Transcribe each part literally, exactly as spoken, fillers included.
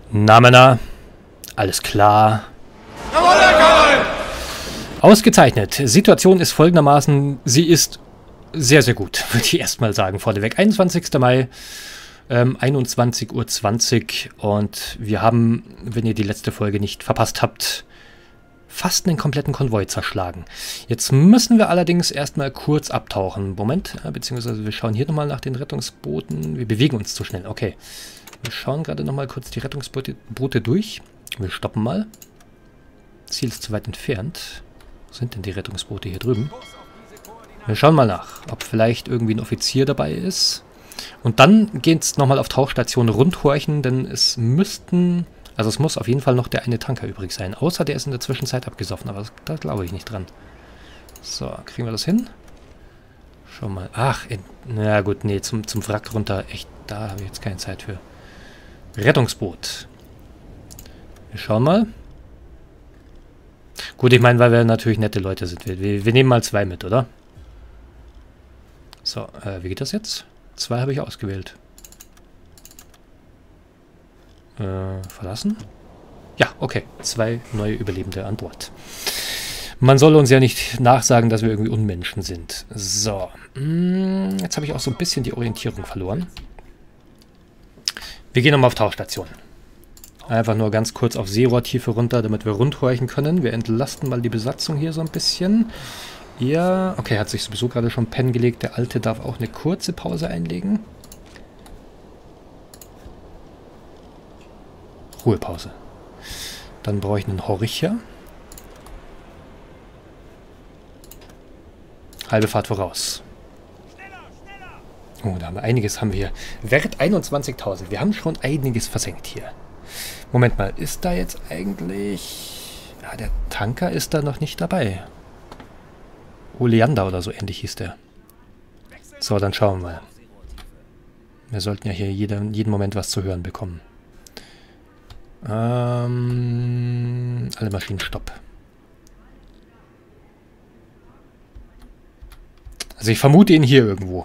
Na Männer, alles klar. Ausgezeichnet. Situation ist folgendermaßen, sie ist sehr, sehr gut, würde ich erstmal sagen, vorneweg. einundzwanzigster Mai, ähm, einundzwanzig Uhr zwanzig und wir haben, wenn ihr die letzte Folge nicht verpasst habt, fast einen kompletten Konvoi zerschlagen. Jetzt müssen wir allerdings erstmal kurz abtauchen. Moment, beziehungsweise wir schauen hier nochmal nach den Rettungsbooten. Wir bewegen uns zu schnell, okay. Wir schauen gerade nochmal kurz die Rettungsboote Boote durch. Wir stoppen mal. Ziel ist zu weit entfernt. Wo sind denn die Rettungsboote hier drüben? Wir schauen mal nach, ob vielleicht irgendwie ein Offizier dabei ist. Und dann geht es nochmal auf Tauchstation rundhorchen, denn es müssten... Also es muss auf jeden Fall noch der eine Tanker übrig sein. Außer der ist in der Zwischenzeit abgesoffen, aber das, da glaube ich nicht dran. So, kriegen wir das hin? Schau mal. Ach, in, na gut, nee, zum, zum Wrack runter. Echt, da habe ich jetzt keine Zeit für. Rettungsboot. Wir schauen mal. Gut, ich meine, weil wir natürlich nette Leute sind. Wir, wir, wir nehmen mal zwei mit, oder? So, äh, wie geht das jetzt? Zwei habe ich ausgewählt. Äh, verlassen? Ja, okay. Zwei neue Überlebende an Bord. Man soll uns ja nicht nachsagen, dass wir irgendwie Unmenschen sind. So. Jetzt habe ich auch so ein bisschen die Orientierung verloren. Wir gehen nochmal auf Tauchstation. Einfach nur ganz kurz auf Seerohrtiefe runter, damit wir rundhorchen können. Wir entlasten mal die Besatzung hier so ein bisschen. Ja, okay, hat sich sowieso gerade schon pennen gelegt. Der Alte darf auch eine kurze Pause einlegen. Ruhepause. Dann brauche ich einen Horcher. Halbe Fahrt voraus. Oh, da haben wir einiges haben wir hier. Wert einundzwanzigtausend. Wir haben schon einiges versenkt hier. Moment mal, ist da jetzt eigentlich... Ja, der Tanker ist da noch nicht dabei. Oleander oder so ähnlich hieß der. So, dann schauen wir mal. Wir sollten ja hier jeden, jeden Moment was zu hören bekommen. Ähm, alle Maschinen stopp. Also ich vermute ihn hier irgendwo.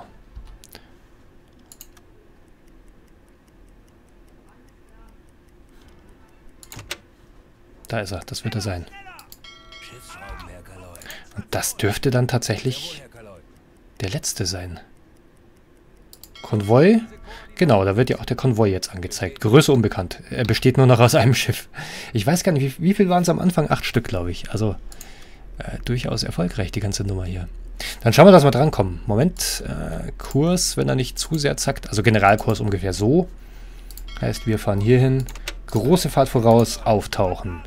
Da ist er, das wird er sein. Und das dürfte dann tatsächlich der letzte sein. Konvoi? Genau, da wird ja auch der Konvoi jetzt angezeigt. Größe unbekannt. Er besteht nur noch aus einem Schiff. Ich weiß gar nicht, wie, wie viel waren es am Anfang? Acht Stück, glaube ich. Also äh, durchaus erfolgreich, die ganze Nummer hier. Dann schauen wir, dass wir drankommen. Moment, äh, Kurs, wenn er nicht zu sehr zackt. Also Generalkurs ungefähr so. Heißt, wir fahren hier hin. Große Fahrt voraus, auftauchen.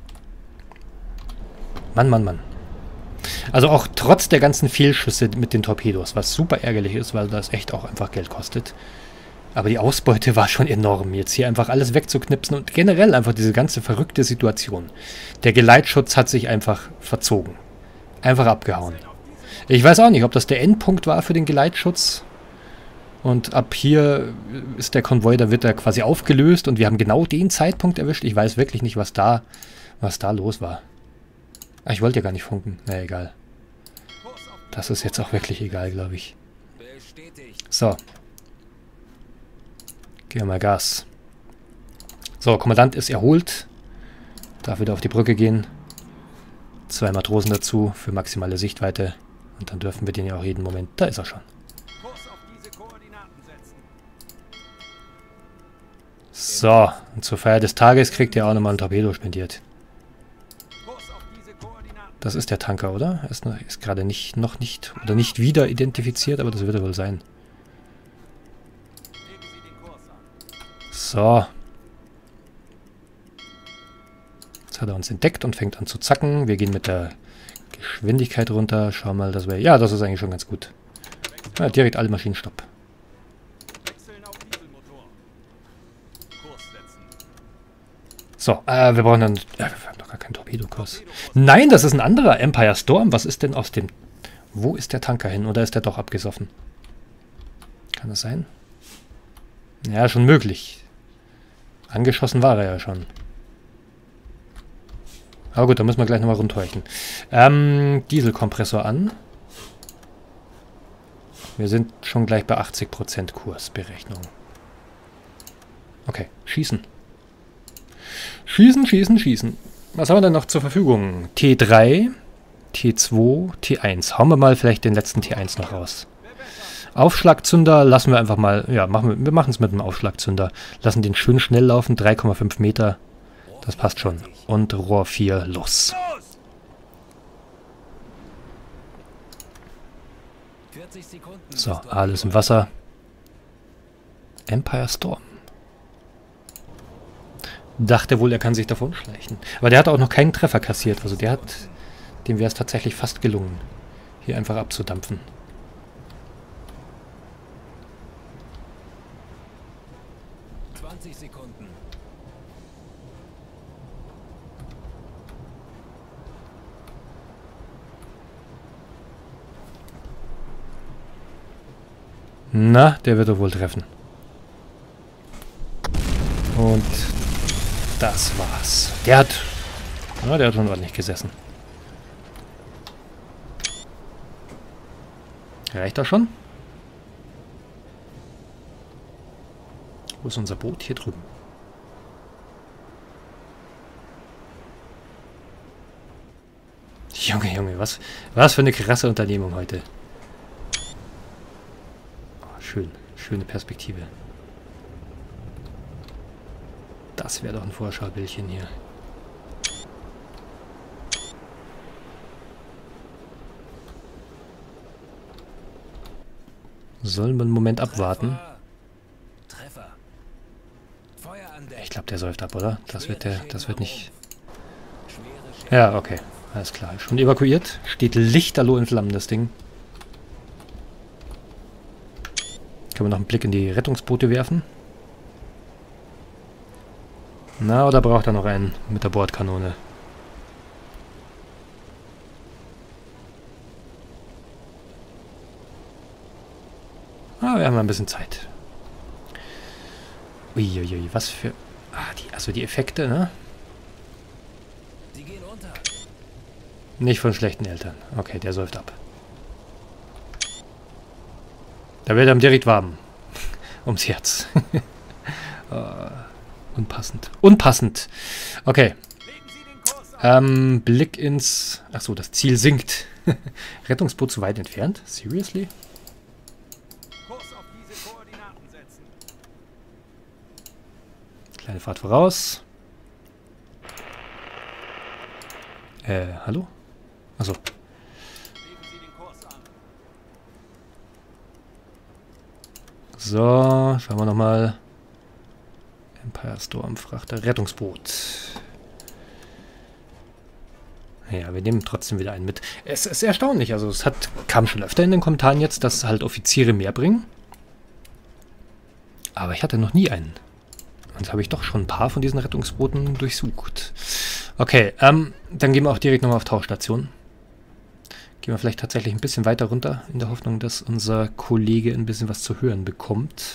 Mann, Mann, Mann. Also auch trotz der ganzen Fehlschüsse mit den Torpedos, was super ärgerlich ist, weil das echt auch einfach Geld kostet. Aber die Ausbeute war schon enorm. Jetzt hier einfach alles wegzuknipsen und generell einfach diese ganze verrückte Situation. Der Geleitschutz hat sich einfach verzogen. Einfach abgehauen. Ich weiß auch nicht, ob das der Endpunkt war für den Geleitschutz. Und ab hier ist der Konvoi, da wird er quasi aufgelöst und wir haben genau den Zeitpunkt erwischt. Ich weiß wirklich nicht, was da, was da los war. Ah, ich wollte ja gar nicht funken. Na, egal. Das ist jetzt auch wirklich egal, glaube ich. So. Gehen wir mal Gas. So, Kommandant ist erholt. Darf wieder auf die Brücke gehen. Zwei Matrosen dazu für maximale Sichtweite. Und dann dürfen wir den ja auch jeden Moment... Da ist er schon. So, und zur Feier des Tages kriegt ihr auch nochmal ein Torpedo spendiert. Das ist der Tanker, oder? Er ist, ist gerade nicht, noch nicht, oder nicht wieder identifiziert, aber das wird er wohl sein. So. Jetzt hat er uns entdeckt und fängt an zu zacken. Wir gehen mit der Geschwindigkeit runter. Schauen mal, dass wir... Ja, das ist eigentlich schon ganz gut. Ja, direkt alle Maschinen stopp. So, äh, wir brauchen dann... Ja, wir haben doch gar keinen Torpedokurs. Nein, das ist ein anderer Empire Storm. Was ist denn aus dem... Wo ist der Tanker hin? Oder ist der doch abgesoffen? Kann das sein? Ja, schon möglich. Angeschossen war er ja schon. Aber gut, da müssen wir gleich nochmal rundhorchen. Ähm, Dieselkompressor an. Wir sind schon gleich bei achtzig Prozent Kursberechnung. Okay, schießen. Schießen, schießen, schießen. Was haben wir denn noch zur Verfügung? T drei, T zwei, T eins. Hauen wir mal vielleicht den letzten T eins noch raus. Aufschlagzünder lassen wir einfach mal, ja, machen wir, wir machen es mit einem Aufschlagzünder. Lassen den schön schnell laufen, drei Komma fünf Meter. Das passt schon. Und Rohr vier, los. So, alles im Wasser. Empire Storm. Dachte wohl, er kann sich davon schleichen. Aber der hat auch noch keinen Treffer kassiert. Also der hat, dem wäre es tatsächlich fast gelungen, hier einfach abzudampfen. zwanzig Sekunden. Na, der wird doch wohl treffen. Und das war's. Der hat... Na, der hat schon ordentlich gesessen. Reicht das schon? Wo ist unser Boot? Hier drüben. Junge, Junge, was, was für eine krasse Unternehmung heute. Oh, schön, schöne Perspektive. Das wäre doch ein Vorschaubildchen hier. Sollen wir einen Moment abwarten? Ich glaube, der säuft ab, oder? Das wird der, das wird nicht... Ja, okay. Alles klar. Schon evakuiert. Steht lichterloh in Flammen, das Ding. Können wir noch einen Blick in die Rettungsboote werfen? Na, oder braucht er noch einen mit der Bordkanone? Ah, wir haben ein bisschen Zeit. Uiuiui, was für... Ah, die, also die Effekte, ne? Die gehen unter. Nicht von schlechten Eltern. Okay, der säuft ab. Da wird er direkt warm. Ums Herz. uh, unpassend. Unpassend. Okay. Ähm, Blick ins... Achso, das Ziel sinkt. Rettungsboot zu weit entfernt? Seriously? Kleine Fahrt voraus. Äh, hallo? Achso. So, schauen wir nochmal. Empire Storm, Frachter, Rettungsboot. Ja, wir nehmen trotzdem wieder einen mit. Es ist erstaunlich, also es hat, kam schon öfter in den Kommentaren jetzt, dass halt Offiziere mehr bringen. Aber ich hatte noch nie einen. Jetzt habe ich doch schon ein paar von diesen Rettungsbooten durchsucht. Okay, ähm, dann gehen wir auch direkt nochmal auf Tauchstation. Gehen wir vielleicht tatsächlich ein bisschen weiter runter, in der Hoffnung, dass unser Kollege ein bisschen was zu hören bekommt.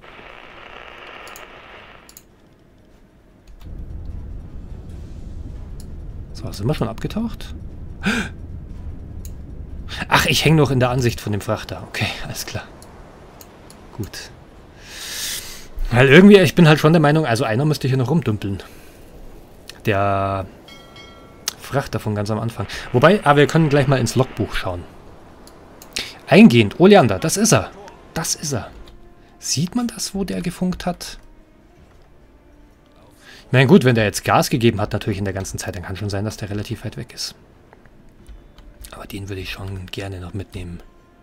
So, sind wir schon abgetaucht? Ach, ich hänge noch in der Ansicht von dem Frachter. Okay, alles klar. Gut. Weil irgendwie, ich bin halt schon der Meinung, also einer müsste hier noch rumdümpeln. Der Frachter von ganz am Anfang. Wobei, aber wir können gleich mal ins Logbuch schauen. Eingehend, Oleander, das ist er. Das ist er. Sieht man das, wo der gefunkt hat? Na gut, wenn der jetzt Gas gegeben hat, natürlich in der ganzen Zeit, dann kann schon sein, dass der relativ weit weg ist. Aber den würde ich schon gerne noch mitnehmen.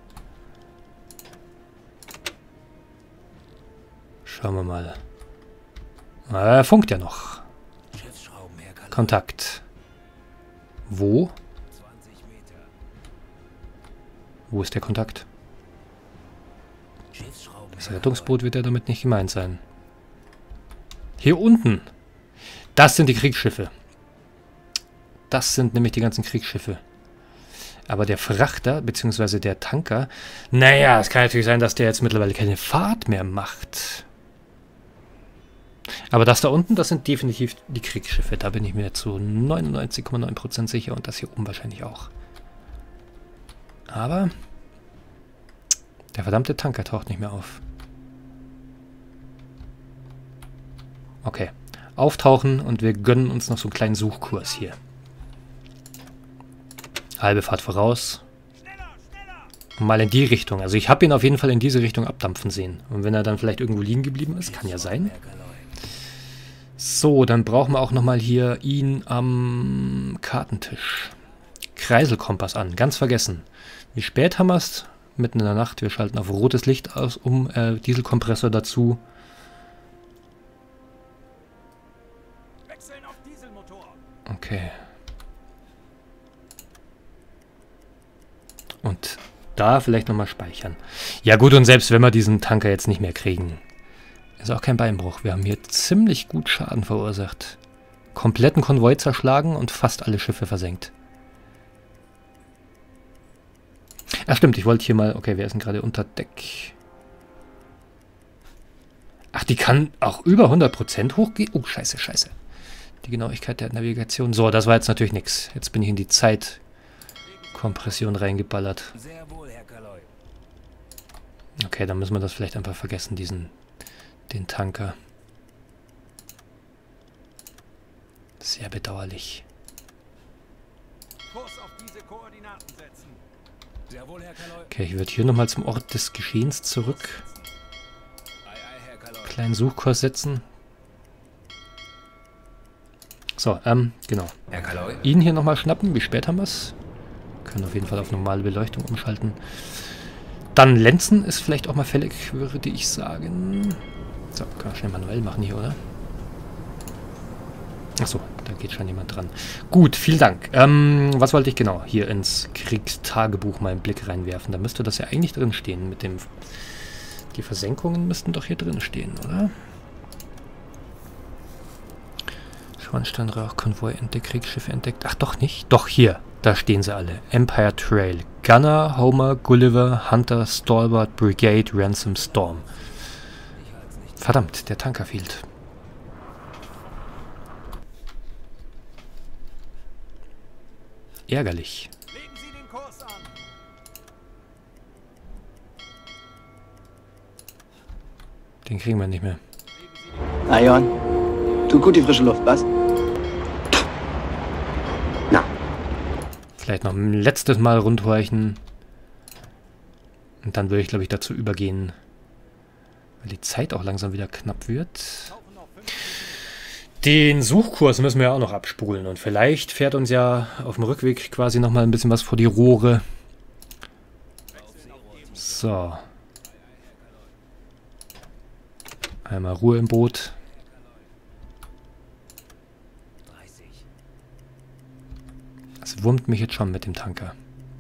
Schauen wir mal. Ah, er funkt ja noch. Kontakt. Wo? Wo ist der Kontakt? Das Rettungsboot wird ja damit nicht gemeint sein. Hier unten. Das sind die Kriegsschiffe. Das sind nämlich die ganzen Kriegsschiffe. Aber der Frachter, beziehungsweise der Tanker... Naja, es kann natürlich sein, dass der jetzt mittlerweile keine Fahrt mehr macht. Aber das da unten, das sind definitiv die Kriegsschiffe. Da bin ich mir zu neunundneunzig Komma neun Prozent sicher und das hier oben wahrscheinlich auch. Aber der verdammte Tanker taucht nicht mehr auf. Okay. auftauchen und wir gönnen uns noch so einen kleinen Suchkurs hier. Halbe Fahrt voraus. Und mal in die Richtung. Also ich habe ihn auf jeden Fall in diese Richtung abdampfen sehen. Und wenn er dann vielleicht irgendwo liegen geblieben ist, kann ja sein. So, dann brauchen wir auch nochmal hier ihn am Kartentisch. Kreiselkompass an, ganz vergessen. Wie spät haben wir es? Mitten in der Nacht. Wir schalten auf rotes Licht aus, um äh, Dieselkompressor dazu. Okay. Und da vielleicht nochmal speichern. Ja gut, und selbst wenn wir diesen Tanker jetzt nicht mehr kriegen, ist auch kein Beinbruch. Wir haben hier ziemlich gut Schaden verursacht. Kompletten Konvoi zerschlagen und fast alle Schiffe versenkt. Ach stimmt, ich wollte hier mal... Okay, wer ist denn gerade unter Deck? Ach, die kann auch über hundert Prozent hochgehen? Oh, scheiße, scheiße. Die Genauigkeit der Navigation. So, das war jetzt natürlich nichts. Jetzt bin ich in die Zeitkompression reingeballert. Okay, dann müssen wir das vielleicht einfach vergessen, diesen... den Tanker. Sehr bedauerlich. Okay, ich würde hier nochmal zum Ort des Geschehens zurück. Kleinen Suchkurs setzen. So, ähm, genau. Ihn hier nochmal schnappen. Wie spät haben wir es? Können auf jeden Fall auf normale Beleuchtung umschalten. Dann Lenzen ist vielleicht auch mal fällig, würde ich sagen. So, kann man schnell manuell machen hier, oder? Achso, da geht schon jemand dran. Gut, vielen Dank. Ähm, was wollte ich genau hier ins Kriegstagebuch mal einen Blick reinwerfen? Da müsste das ja eigentlich drin stehen mit dem... Die Versenkungen müssten doch hier drin stehen, oder? Schornsteinrauch, Konvoi entdeckt, Kriegsschiffe entdeckt. Ach doch nicht? Doch, hier. Da stehen sie alle. Empire Trail. Gunner, Homer, Gulliver, Hunter, Stalwart, Brigade, Ransom, Storm. Verdammt, der Tanker fehlt. Ärgerlich. Legen Sie den Kurs an. Den kriegen wir nicht mehr. Ion, tut gut die frische Luft, was? Na. Vielleicht noch ein letztes Mal rundhorchen. Und dann würde ich, glaube ich, dazu übergehen, weil die Zeit auch langsam wieder knapp wird. Den Suchkurs müssen wir ja auch noch abspulen. Und vielleicht fährt uns ja auf dem Rückweg quasi nochmal ein bisschen was vor die Rohre. So. Einmal Ruhe im Boot. Das wurmt mich jetzt schon mit dem Tanker.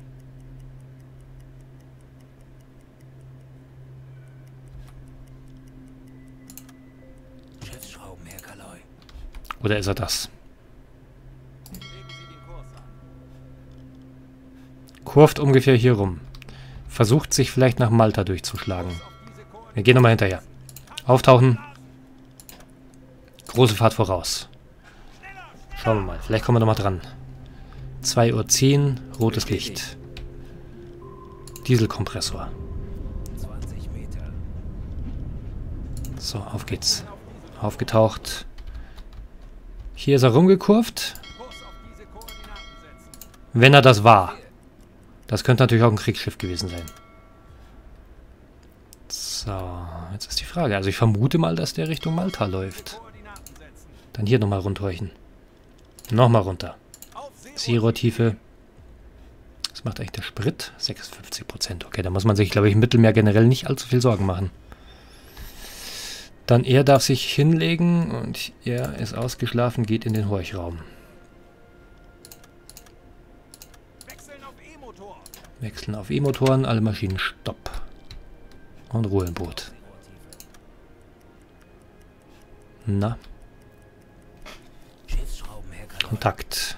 Oder ist er das? Kurft ungefähr hier rum. Versucht sich vielleicht nach Malta durchzuschlagen. Wir gehen nochmal hinterher. Auftauchen. Große Fahrt voraus. Schauen wir mal. Vielleicht kommen wir nochmal dran. zwei Uhr zehn, rotes Licht. Dieselkompressor. So, auf geht's. Aufgetaucht. Hier ist er rumgekurvt. Wenn er das war. Das könnte natürlich auch ein Kriegsschiff gewesen sein. So, jetzt ist die Frage. Also ich vermute mal, dass der Richtung Malta läuft. Dann hier nochmal rundhorchen. Nochmal runter. Seerohrtiefe. Was macht eigentlich der Sprit? sechsundfünfzig Prozent. Okay, da muss man sich, glaube ich, im Mittelmeer generell nicht allzu viel Sorgen machen. Dann er darf sich hinlegen und er ist ausgeschlafen, geht in den Horchraum. Wechseln auf E-Motoren, alle Maschinen stopp. Und Ruhe im Boot. Na. Kontakt.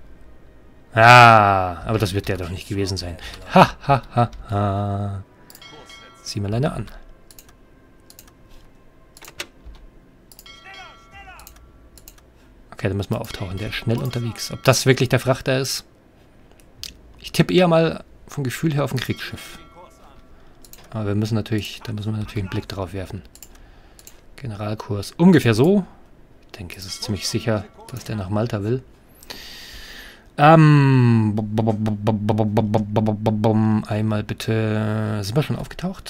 Ah, aber das wird der doch nicht gewesen sein. Ha, ha, ha, ha. Sieh mal einer an. Okay, dann müssen wir auftauchen. Der ist schnell unterwegs. Ob das wirklich der Frachter ist? Ich tippe eher mal vom Gefühl her auf ein Kriegsschiff. Aber wir müssen natürlich, da müssen wir natürlich einen Blick drauf werfen. Generalkurs. Ungefähr so. denke, es ist ziemlich sicher, dass der nach Malta will. Ähm, einmal bitte... Sind wir schon aufgetaucht?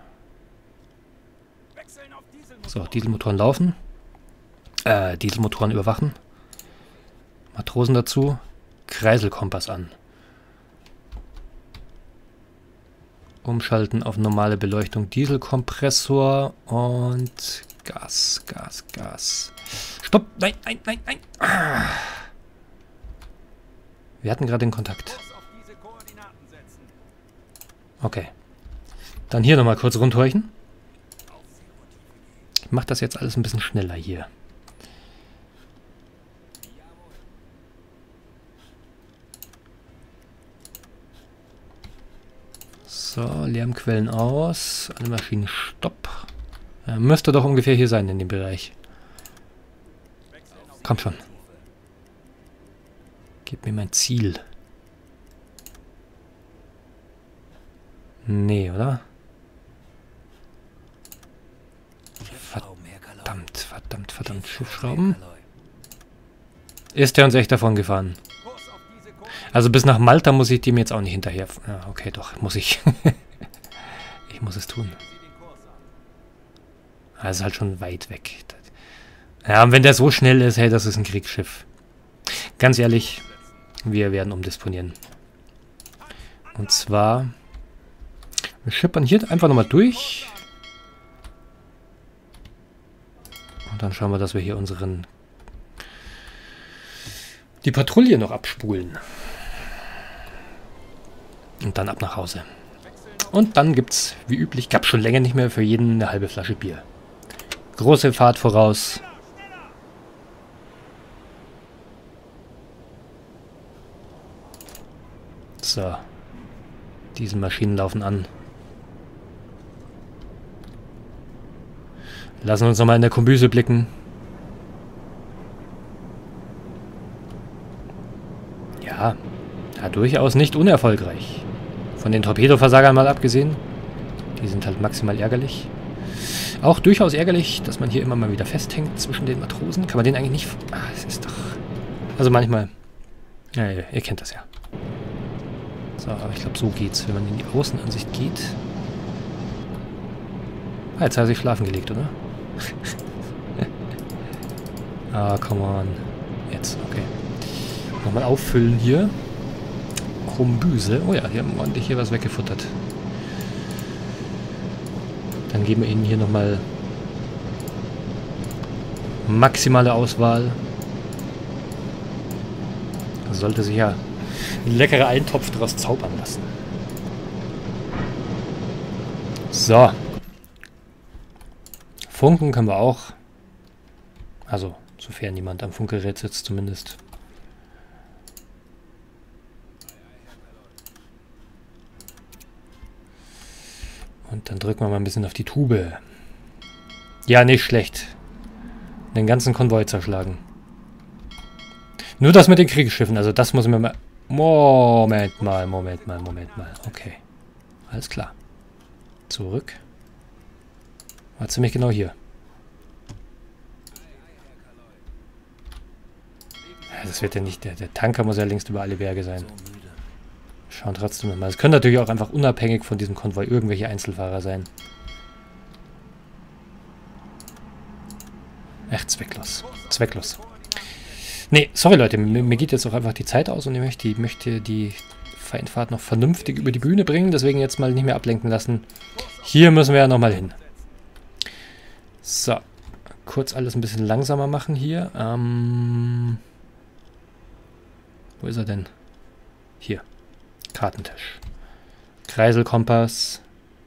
So, Dieselmotoren laufen. Äh, Dieselmotoren überwachen. Matrosen dazu. Kreiselkompass an. Umschalten auf normale Beleuchtung. Dieselkompressor und Gas, Gas, Gas. Stopp! Nein, nein, nein, nein! Ah. Wir hatten gerade den Kontakt. Okay. Dann hier nochmal kurz rundhorchen. Ich mache das jetzt alles ein bisschen schneller hier. So, Lärmquellen aus. Alle Maschinen stopp. Ja, müsste doch ungefähr hier sein in dem Bereich. Komm schon. Gib mir mein Ziel. Nee, oder? Verdammt, verdammt, verdammt. Schiffschrauben. Ist der uns echt davon gefahren? Also bis nach Malta muss ich dem jetzt auch nicht hinterher. Ja, okay, doch, muss ich. Ich muss es tun. Das ist halt schon weit weg. Ja, und wenn der so schnell ist, hey, das ist ein Kriegsschiff. Ganz ehrlich, wir werden umdisponieren. Und zwar, wir schippern hier einfach nochmal durch. Und dann schauen wir, dass wir hier unseren die Patrouille noch abspulen. Und dann ab nach Hause. Und dann gibt's, wie üblich, gab schon länger nicht mehr für jeden eine halbe Flasche Bier. Große Fahrt voraus. So. Diese Maschinen laufen an. Lassen uns nochmal in der Kombüse blicken. Ja, ja, durchaus nicht unerfolgreich. Von den Torpedoversagern mal abgesehen. Die sind halt maximal ärgerlich. Auch durchaus ärgerlich, dass man hier immer mal wieder festhängt zwischen den Matrosen. Kann man den eigentlich nicht... Ah, es ist doch... Also manchmal... Ja, ja, ihr kennt das ja. So, aber ich glaube, so geht's, wenn man in die Außenansicht geht. Ah, jetzt hat er sich schlafen gelegt, oder? Ah, come on. Jetzt, okay. Nochmal auffüllen hier. Kombüse. Oh ja, die haben ordentlich hier was weggefuttert. Dann geben wir ihnen hier nochmal maximale Auswahl. Das sollte sich ja ein leckerer Eintopf daraus zaubern lassen. So. Funken können wir auch. Also, sofern niemand am Funkgerät sitzt zumindest. Und dann drücken wir mal ein bisschen auf die Tube. Ja, nicht schlecht. Den ganzen Konvoi zerschlagen. Nur das mit den Kriegsschiffen, also das muss mir mal... Moment mal, Moment mal, Moment mal. Okay. Alles klar. Zurück. War ziemlich genau hier. Ja, das wird ja nicht... Der, der Tanker muss ja längst über alle Berge sein. Schauen trotzdem mal. Es können natürlich auch einfach unabhängig von diesem Konvoi irgendwelche Einzelfahrer sein. Echt zwecklos. Zwecklos. Nee, sorry Leute, mir, mir geht jetzt auch einfach die Zeit aus und ich möchte, ich möchte die Feindfahrt noch vernünftig über die Bühne bringen, deswegen jetzt mal nicht mehr ablenken lassen. Hier müssen wir ja nochmal hin. So, kurz alles ein bisschen langsamer machen hier. Ähm, wo ist er denn? Hier. Kartentisch. Kreiselkompass.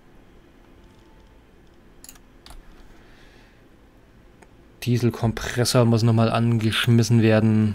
Dieselkompressor muss nochmal angeschmissen werden.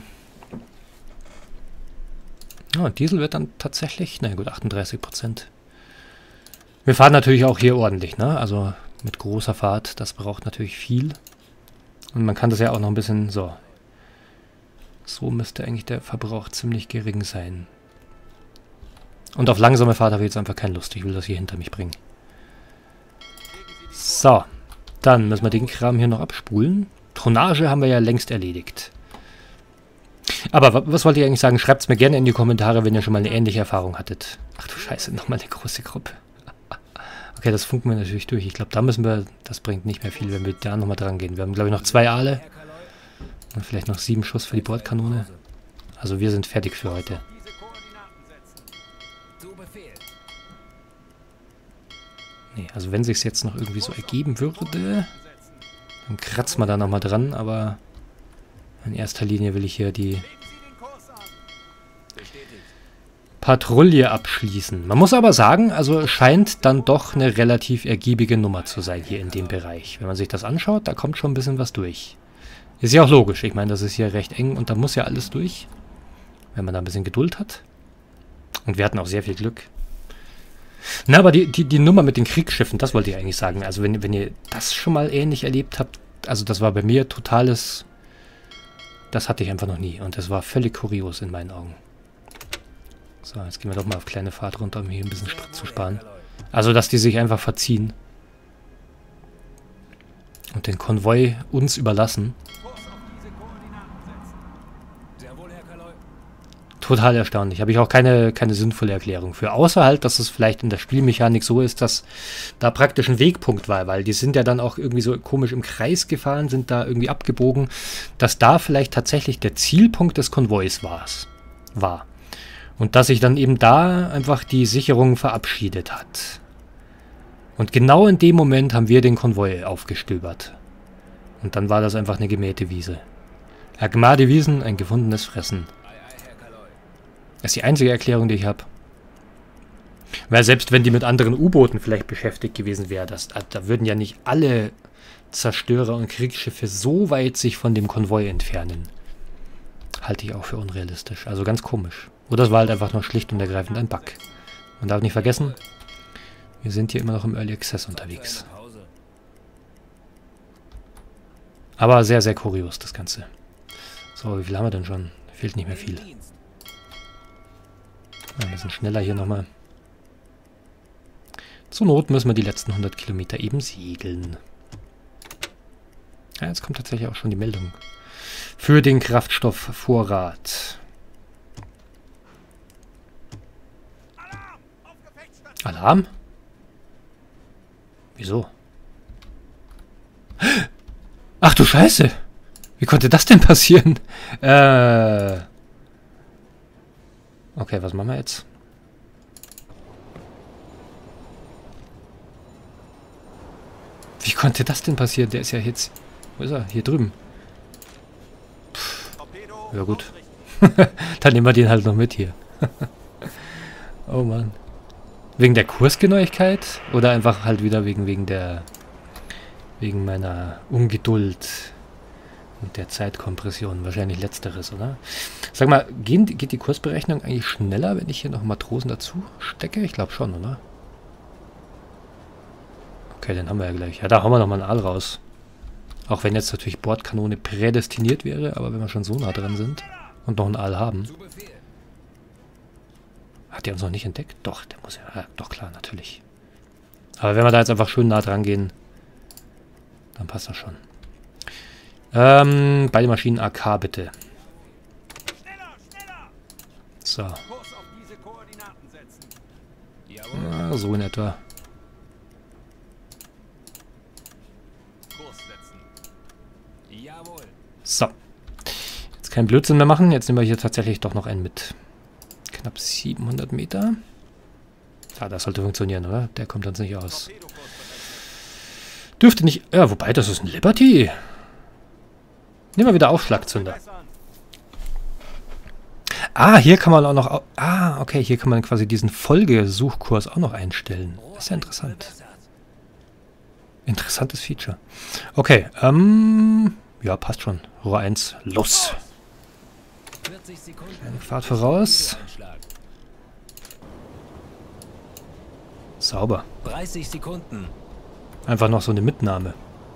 Ja, Diesel wird dann tatsächlich, na gut, achtunddreißig Prozent. Wir fahren natürlich auch hier ordentlich, ne? Also mit großer Fahrt, das braucht natürlich viel. Und man kann das ja auch noch ein bisschen, so. So müsste eigentlich der Verbrauch ziemlich gering sein. Und auf langsame Fahrt habe ich jetzt einfach keine Lust. Ich will das hier hinter mich bringen. So. Dann müssen wir den Kram hier noch abspulen. Tonnage haben wir ja längst erledigt. Aber wa- was wollte ich eigentlich sagen? Schreibt es mir gerne in die Kommentare, wenn ihr schon mal eine ähnliche Erfahrung hattet. Ach du Scheiße, nochmal eine große Gruppe. Okay, das funken wir natürlich durch. Ich glaube, da müssen wir... Das bringt nicht mehr viel, wenn wir da nochmal dran gehen. Wir haben, glaube ich, noch zwei Aale. Und vielleicht noch sieben Schuss für die Bordkanone. Also wir sind fertig für heute. Zu Befehl. Nee, also wenn sich jetzt noch irgendwie so ergeben würde, dann kratzen wir da nochmal dran, aber in erster Linie will ich hier die Patrouille abschließen. Man muss aber sagen, also es scheint dann doch eine relativ ergiebige Nummer zu sein hier in dem Bereich. Wenn man sich das anschaut, da kommt schon ein bisschen was durch. Ist ja auch logisch, ich meine, das ist hier recht eng und da muss ja alles durch, wenn man da ein bisschen Geduld hat. Und wir hatten auch sehr viel Glück. Na, aber die, die, die Nummer mit den Kriegsschiffen, das wollte ich eigentlich sagen. Also wenn, wenn ihr das schon mal ähnlich erlebt habt, also das war bei mir totales... Das hatte ich einfach noch nie. Und das war völlig kurios in meinen Augen. So, jetzt gehen wir doch mal auf kleine Fahrt runter, um hier ein bisschen Sprit zu sparen. Also, dass die sich einfach verziehen. Und den Konvoi uns überlassen. Total erstaunlich. Habe ich auch keine, keine sinnvolle Erklärung für. Außer halt, dass es vielleicht in der Spielmechanik so ist, dass da praktisch ein Wegpunkt war. Weil die sind ja dann auch irgendwie so komisch im Kreis gefahren, sind da irgendwie abgebogen. Dass da vielleicht tatsächlich der Zielpunkt des Konvois war's, war. Und dass sich dann eben da einfach die Sicherung verabschiedet hat. Und genau in dem Moment haben wir den Konvoi aufgestöbert. Und dann war das einfach eine gemähte Wiese. Agmade Wiesen, ein gefundenes Fressen. Das ist die einzige Erklärung, die ich habe. Weil selbst wenn die mit anderen U-Booten vielleicht beschäftigt gewesen wäre, das, da würden ja nicht alle Zerstörer und Kriegsschiffe so weit sich von dem Konvoi entfernen. Halte ich auch für unrealistisch. Also ganz komisch. Oder es war halt einfach nur schlicht und ergreifend ein Bug. Man darf nicht vergessen, wir sind hier immer noch im Early Access unterwegs. Aber sehr, sehr kurios das Ganze. So, wie viel haben wir denn schon? Fehlt nicht mehr viel. Ein bisschen schneller hier nochmal. Zur Not müssen wir die letzten hundert Kilometer eben segeln. Ja, jetzt kommt tatsächlich auch schon die Meldung. Für den Kraftstoffvorrat. Alarm? Wieso? Ach du Scheiße! Wie konnte das denn passieren? Äh... Okay, was machen wir jetzt? Wie konnte das denn passieren? Der ist ja jetzt... Wo ist er? Hier drüben. Pff, ja gut. Dann nehmen wir den halt noch mit hier. Oh Mann. Wegen der Kursgenauigkeit? Oder einfach halt wieder wegen, wegen der... Wegen meiner Ungeduld und der Zeitkompression. Wahrscheinlich letzteres, oder? Sag mal, gehen, geht die Kursberechnung eigentlich schneller, wenn ich hier noch Matrosen dazu stecke? Ich glaube schon, oder? Okay, den haben wir ja gleich. Ja, da hauen wir nochmal einen Aal raus. Auch wenn jetzt natürlich Bordkanone prädestiniert wäre, aber wenn wir schon so nah dran sind und noch einen Aal haben. Hat der uns noch nicht entdeckt? Doch, der muss ja... ja doch, klar, natürlich. Aber wenn wir da jetzt einfach schön nah dran gehen, dann passt das schon. Ähm, beide Maschinen A K bitte. So. Na, so in etwa. So. Jetzt kein Blödsinn mehr machen. Jetzt nehmen wir hier tatsächlich doch noch einen mit. Knapp siebenhundert Meter. Ah, das sollte funktionieren, oder? Der kommt uns nicht aus. Dürfte nicht... Ja, wobei, das ist ein Liberty. Nehmen wir wieder Aufschlagzünder. Ah, hier kann man auch noch... Ah, okay, hier kann man quasi diesen Folgesuchkurs auch noch einstellen. Das ist ja interessant. Interessantes Feature. Okay, ähm... ja, passt schon. Rohr eins, los. Eine Fahrt voraus. Sauber. dreißig Sekunden. Einfach noch so eine Mitnahme.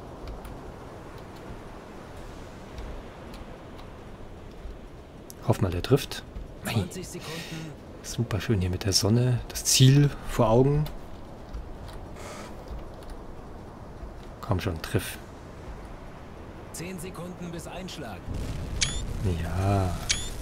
Hoff mal, der trifft. zwanzig Sekunden. Super schön hier mit der Sonne. Das Ziel vor Augen. Komm schon, triff. Zehn Sekunden bis Einschlag. Ja.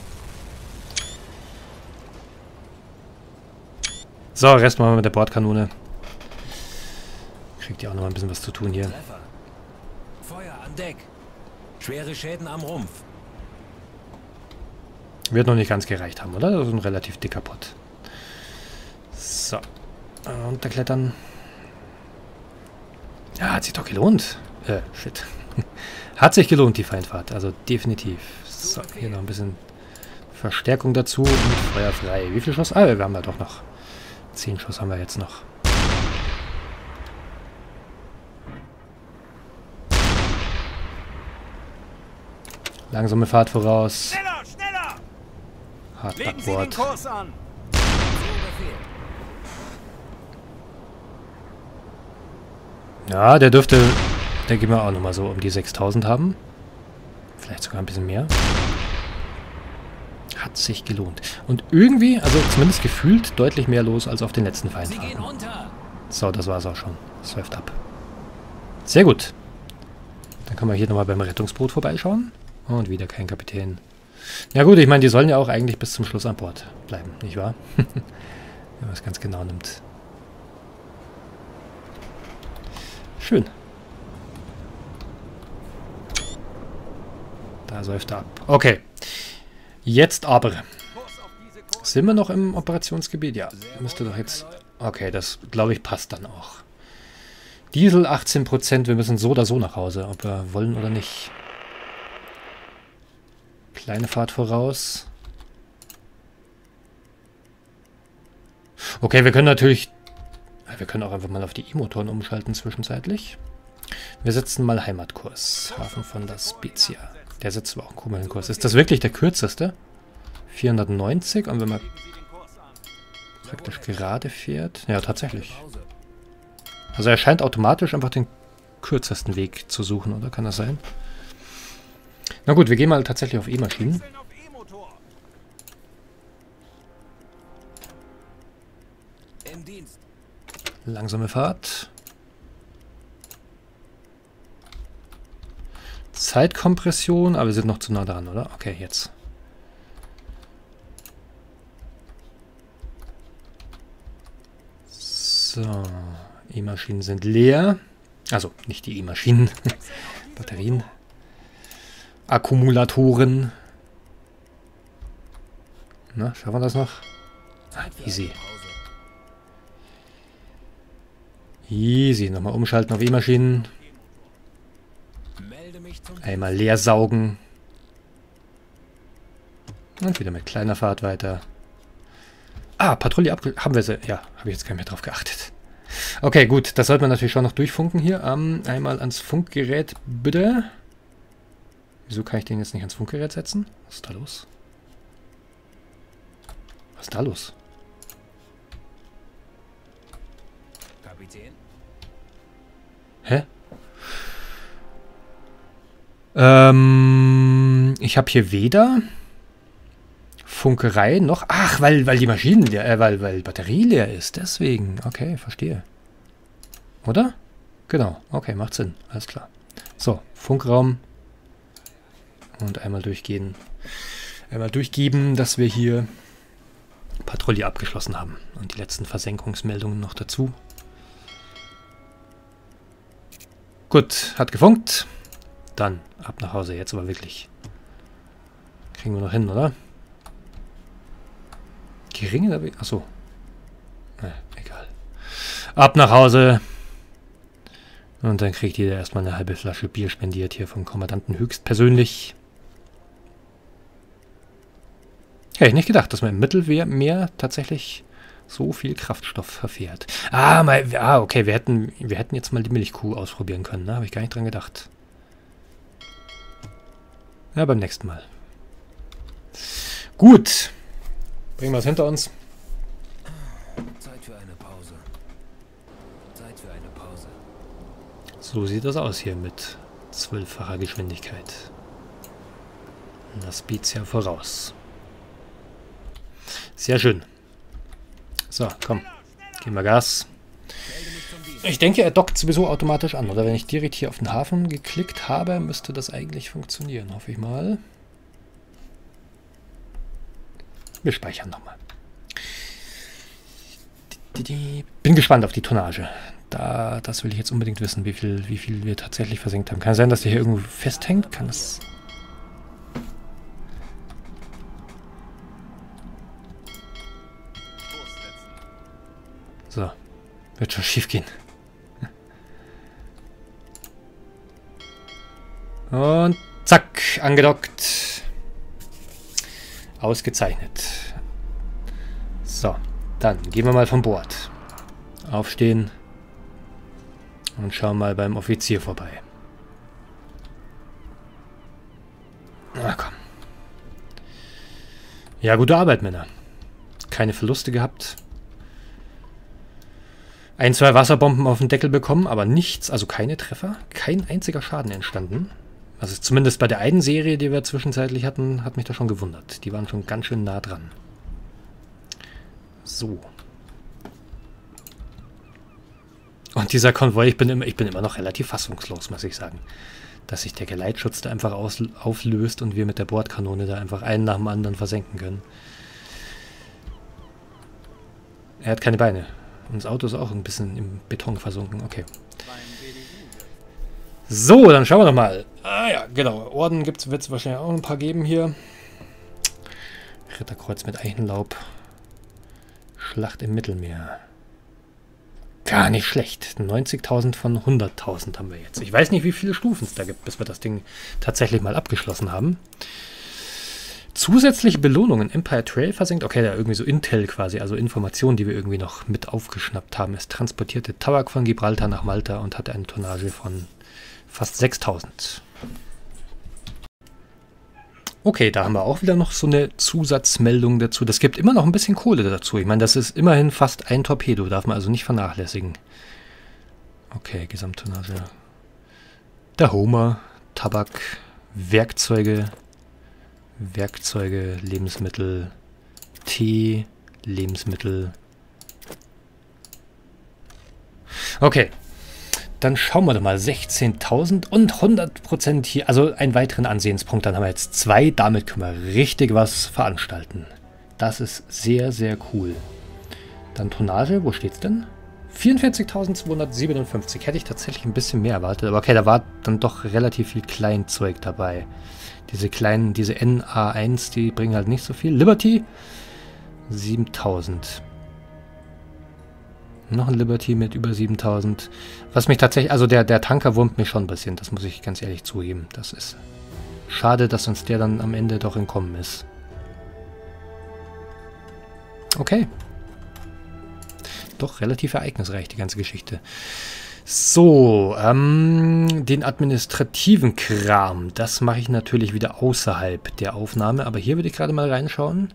So, Rest machen wir mit der Bordkanone. Kriegt ihr auch noch mal ein bisschen was zu tun hier. Treffer. Feuer an Deck. Schwere Schäden am Rumpf. Wird noch nicht ganz gereicht haben, oder? Das ist ein relativ dicker Pott. So. Runterklettern. Ja, hat sich doch gelohnt. Äh, shit. Hat sich gelohnt, die Feindfahrt. Also definitiv. So, hier noch ein bisschen Verstärkung dazu und Feuer frei. Wie viel Schuss? Ah, wir haben ja doch noch. Zehn Schuss haben wir jetzt noch. Langsame Fahrt voraus. Schneller, schneller! Hart Legen Sie den Backbord. Kurs an! Ja, der dürfte, denke ich mal, auch nochmal so um die sechstausend haben. Vielleicht sogar ein bisschen mehr. Hat sich gelohnt. Und irgendwie, also zumindest gefühlt, deutlich mehr los als auf den letzten Sie gehen Feindfahrten. unter. So, das war's auch schon. Das läuft ab. Sehr gut. Dann können wir hier nochmal beim Rettungsboot vorbeischauen. Und wieder kein Kapitän. Ja gut, ich meine, die sollen ja auch eigentlich bis zum Schluss an Bord bleiben, nicht wahr? Wenn man es ganz genau nimmt. Schön. Da säuft er ab. Okay. Jetzt aber. Sind wir noch im Operationsgebiet? Ja, müsste doch jetzt... Okay, das, glaube ich, passt dann auch. Diesel achtzehn Prozent. Wir müssen so oder so nach Hause, ob wir wollen oder nicht. Kleine Fahrt voraus. Okay, wir können natürlich... Wir können auch einfach mal auf die E-Motoren umschalten zwischenzeitlich. Wir setzen mal Heimatkurs. Hafen von La Spezia. Der setzt aber auch einen komischen Kurs. Ist das wirklich der kürzeste? vierhundertneunzig. Und wenn man praktisch gerade fährt... Ja, tatsächlich. Also er scheint automatisch einfach den kürzesten Weg zu suchen, oder? Kann das sein? Na gut, wir gehen mal tatsächlich auf E-Maschinen. Im Dienst. Langsame Fahrt. Zeitkompression, aber wir sind noch zu nah dran, oder? Okay, jetzt. So, E-Maschinen sind leer. Also, nicht die E-Maschinen. Batterien. Akkumulatoren. Na, schaffen wir das noch? Ah, easy. Easy. Nochmal umschalten auf E-Maschinen. Melde mich zum Einmal leer saugen. Und wieder mit kleiner Fahrt weiter. Ah, Patrouille abge... Haben wir sie? Ja, habe ich jetzt gar nicht mehr drauf geachtet. Okay, gut. Das sollte man natürlich schon noch durchfunken hier. Ähm, einmal ans Funkgerät, bitte. Wieso kann ich den jetzt nicht ans Funkgerät setzen? Was ist da los? Was ist da los? Kapitän. Hä? Ähm, ich habe hier weder Funkerei noch... Ach, weil, weil die Maschinen leer... Äh, weil, weil Batterie leer ist. Deswegen. Okay, verstehe. Oder? Genau. Okay, macht Sinn. Alles klar. So, Funkraum. Und einmal durchgehen. Einmal durchgeben, dass wir hier Patrouille abgeschlossen haben. Und die letzten Versenkungsmeldungen noch dazu. Gut, hat gefunkt. Dann ab nach Hause. Jetzt aber wirklich. Kriegen wir noch hin, oder? Geringe... Achso. Na, egal. Ab nach Hause. Und dann kriegt jeder erstmal eine halbe Flasche Bier spendiert hier vom Kommandanten höchstpersönlich. Hätte ich nicht gedacht, dass man im Mittelmeer tatsächlich so viel Kraftstoff verfährt. Ah, mal, ah okay, wir hätten, wir hätten jetzt mal die Milchkuh ausprobieren können. Da habe ich gar nicht dran gedacht. Ja, beim nächsten Mal. Gut. Bringen wir es hinter uns. Zeit für eine Pause. Zeit für eine Pause. So sieht das aus hier mit zwölffacher Geschwindigkeit. La Spezia voraus. Sehr schön. So, komm. Geben wir Gas. Melde mich zum Dienst. Ich denke, er dockt sowieso automatisch an, oder? Wenn ich direkt hier auf den Hafen geklickt habe, müsste das eigentlich funktionieren, hoffe ich mal. Wir speichern nochmal. Bin gespannt auf die Tonnage. Da, das will ich jetzt unbedingt wissen, wie viel, wie viel wir tatsächlich versenkt haben. Kann es sein, dass der hier irgendwo festhängt? Kann es... So. Wird schon schief gehen. Und zack, angedockt. Ausgezeichnet. So, dann gehen wir mal von Bord. Aufstehen. Und schauen mal beim Offizier vorbei. Na komm. Ja, gute Arbeit, Männer. Keine Verluste gehabt. Ein, zwei Wasserbomben auf den Deckel bekommen, aber nichts, also keine Treffer. Kein einziger Schaden entstanden. Also zumindest bei der einen Serie, die wir zwischenzeitlich hatten, hat mich das schon gewundert. Die waren schon ganz schön nah dran. So. Und dieser Konvoi, ich bin, immer, ich bin immer noch relativ fassungslos, muss ich sagen. Dass sich der Geleitschutz da einfach aus, auflöst und wir mit der Bordkanone da einfach einen nach dem anderen versenken können. Er hat keine Beine. Und das Auto ist auch ein bisschen im Beton versunken. Okay. So, dann schauen wir doch mal. Ah ja, genau. Orden wird es wahrscheinlich auch ein paar geben hier. Ritterkreuz mit Eichenlaub. Schlacht im Mittelmeer. Gar nicht schlecht. neunzigtausend von hunderttausend haben wir jetzt. Ich weiß nicht, wie viele Stufen es da gibt, bis wir das Ding tatsächlich mal abgeschlossen haben. Zusätzliche Belohnungen. Empire Trail versenkt. Okay, da irgendwie so Intel quasi, also Informationen, die wir irgendwie noch mit aufgeschnappt haben. Es transportierte Tabak von Gibraltar nach Malta und hatte eine Tonnage von fast sechstausend. Okay, da haben wir auch wieder noch so eine Zusatzmeldung dazu. Das gibt immer noch ein bisschen Kohle dazu. Ich meine, das ist immerhin fast ein Torpedo. Darf man also nicht vernachlässigen. Okay, Gesamttonnage. Der Homer, Tabak, Werkzeuge, Werkzeuge, Lebensmittel, Tee, Lebensmittel. Okay. Dann schauen wir doch mal, sechzehntausend und hundert Prozent hier, also einen weiteren Ansehenspunkt. Dann haben wir jetzt zwei, damit können wir richtig was veranstalten. Das ist sehr, sehr cool. Dann Tonnage, wo steht's denn? vierundvierzigtausendzweihundertsiebenundfünfzig, hätte ich tatsächlich ein bisschen mehr erwartet, aber okay, da war dann doch relativ viel Kleinzeug dabei. Diese kleinen, diese N A eins, die bringen halt nicht so viel. Liberty, siebentausend. Noch ein Liberty mit über siebentausend. Was mich tatsächlich, also der, der Tanker wurmt mich schon ein bisschen, das muss ich ganz ehrlich zugeben. Das ist schade, dass uns der dann am Ende doch entkommen ist. Okay. Doch relativ ereignisreich, die ganze Geschichte. So, ähm, den administrativen Kram, das mache ich natürlich wieder außerhalb der Aufnahme, aber hier würde ich gerade mal reinschauen.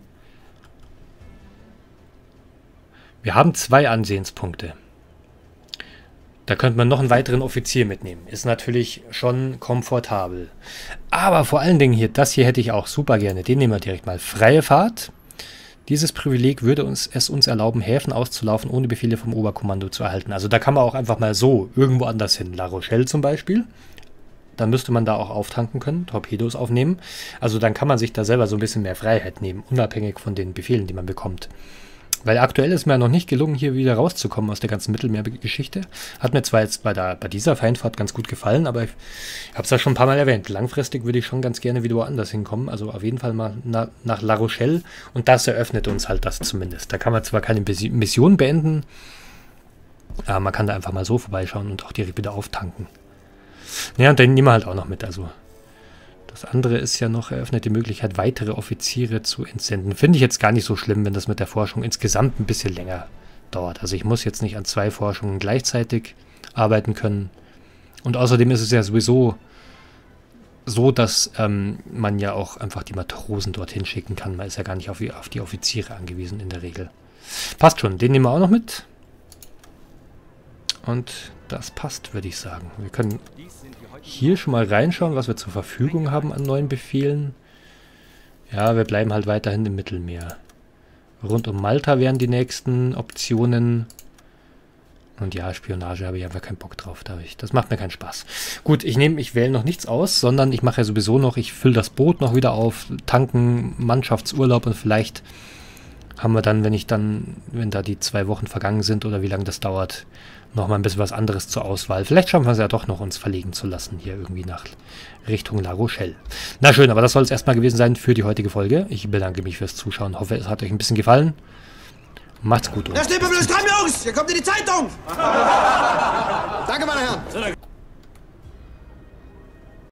Wir haben zwei Ansehenspunkte. Da könnte man noch einen weiteren Offizier mitnehmen. Ist natürlich schon komfortabel. Aber vor allen Dingen hier, das hier hätte ich auch super gerne. Den nehmen wir direkt mal. Freie Fahrt. Dieses Privileg würde uns, es uns erlauben, Häfen auszulaufen, ohne Befehle vom Oberkommando zu erhalten. Also da kann man auch einfach mal so irgendwo anders hin. La Rochelle zum Beispiel. Dann müsste man da auch auftanken können, Torpedos aufnehmen. Also dann kann man sich da selber so ein bisschen mehr Freiheit nehmen, unabhängig von den Befehlen, die man bekommt. Weil aktuell ist mir noch nicht gelungen, hier wieder rauszukommen aus der ganzen Mittelmeergeschichte. Hat mir zwar jetzt bei, der, bei dieser Feindfahrt ganz gut gefallen, aber ich, ich habe es ja schon ein paar Mal erwähnt. Langfristig würde ich schon ganz gerne wieder woanders hinkommen. Also auf jeden Fall mal na, nach La Rochelle. Und das eröffnet uns halt das zumindest. Da kann man zwar keine Mission beenden, aber man kann da einfach mal so vorbeischauen und auch direkt wieder auftanken. Ja, und den nehmen wir halt auch noch mit. Also das andere ist ja noch, eröffnet die Möglichkeit, weitere Offiziere zu entsenden. Finde ich jetzt gar nicht so schlimm, wenn das mit der Forschung insgesamt ein bisschen länger dauert. Also ich muss jetzt nicht an zwei Forschungen gleichzeitig arbeiten können. Und außerdem ist es ja sowieso so, dass ähm, man ja auch einfach die Matrosen dorthin schicken kann. Man ist ja gar nicht auf die, auf die Offiziere angewiesen in der Regel. Passt schon, den nehmen wir auch noch mit. Und das passt, würde ich sagen. Wir können hier schon mal reinschauen, was wir zur Verfügung haben an neuen Befehlen. Ja, wir bleiben halt weiterhin im Mittelmeer. Rund um Malta wären die nächsten Optionen. Und ja, Spionage habe ich einfach keinen Bock drauf. Da habe ich, das macht mir keinen Spaß. Gut, ich nehme, ich wähle noch nichts aus, sondern ich mache ja sowieso noch, ich fülle das Boot noch wieder auf, tanken, Mannschaftsurlaub und vielleicht haben wir dann, wenn ich dann, wenn da die zwei Wochen vergangen sind oder wie lange das dauert, noch mal ein bisschen was anderes zur Auswahl. Vielleicht schaffen wir es ja doch noch, uns verlegen zu lassen, hier irgendwie nach Richtung La Rochelle. Na schön, aber das soll es erstmal gewesen sein für die heutige Folge. Ich bedanke mich fürs Zuschauen, hoffe, es hat euch ein bisschen gefallen. Macht's gut. Da steht bei mir, Jungs! Hier kommt in die Zeitung! Danke, meine Herren!